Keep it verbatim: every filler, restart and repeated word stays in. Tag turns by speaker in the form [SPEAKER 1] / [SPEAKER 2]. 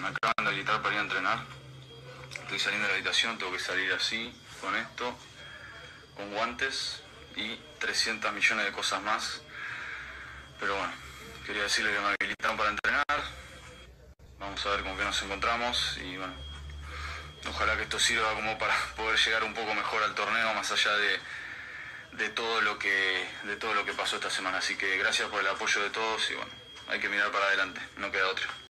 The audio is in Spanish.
[SPEAKER 1] me acaban de habilitar para ir a entrenar. Estoy saliendo de la habitación, tengo que salir así, con esto, con guantes y trescientos millones de cosas más. Pero bueno, quería decirle que me habilitaron para entrenar. Vamos a ver con qué nos encontramos y bueno, ojalá que esto sirva como para poder llegar un poco mejor al torneo, más allá de, de todo lo que, de todo lo que pasó esta semana. Así que gracias por el apoyo de todos y bueno, hay que mirar para adelante, no queda otra.